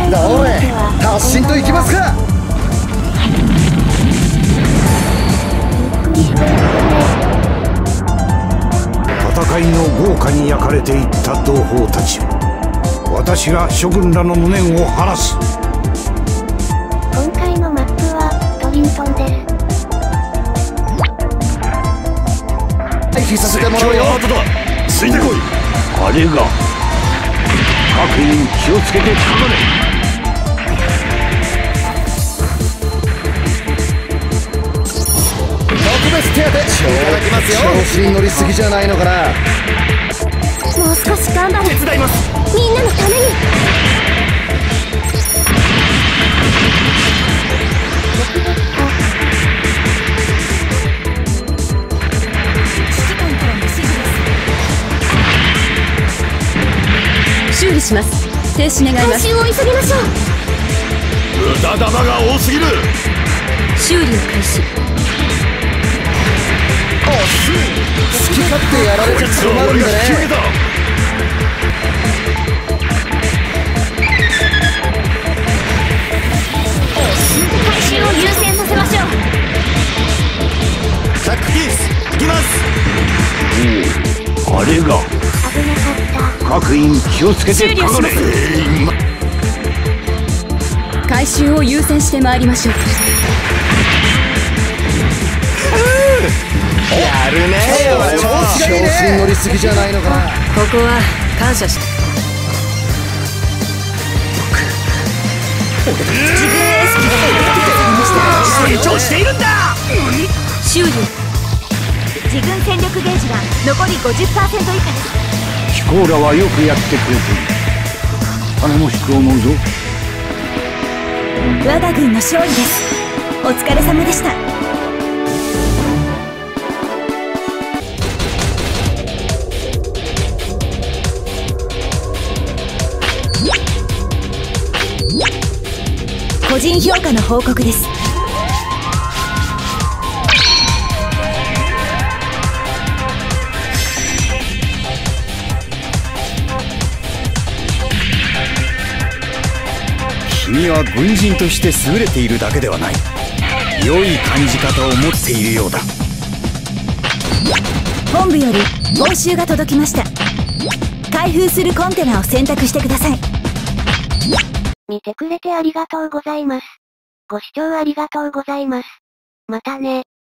どれ発進といきますか。 戦いの豪華に焼かれていった同胞たち、私が諸軍らの無念を晴らす。 今回のマップはトリントンです。 回避させてもらうよ。 ついてこい。あれが各員気をつけてかかれ。 特別手当ていただきますよ。調子に乗りすぎじゃないのかな。 もう少し頑張る。 手伝います。 みんなのために。 修理します。停止願います。 回収を急ぎましょう。 無駄玉が多すぎる。 修理を開始。 好き勝手やられちゃ困るんでね。 回収を優先させましょう。 チャックキース行きます。 あれが危なかった。 各員気をつけてかかれ。 回収を優先してまいりましょう。 やるね。調子に乗りすぎじゃないのかな。 ここは感謝して。 成長しているんだ。 修理。 自軍戦力ゲージが残り 50% 以下です。 ヒコーラはよくやってくれている。金も引く思うぞ。 我が軍の勝利です。お疲れ様でした。個人評価の報告です。 君は軍人として優れているだけではない。良い感じ方を持っているようだ。 本部より報酬が届きました。開封するコンテナを選択してください。見てくれてありがとうございます。ご視聴ありがとうございます。またね。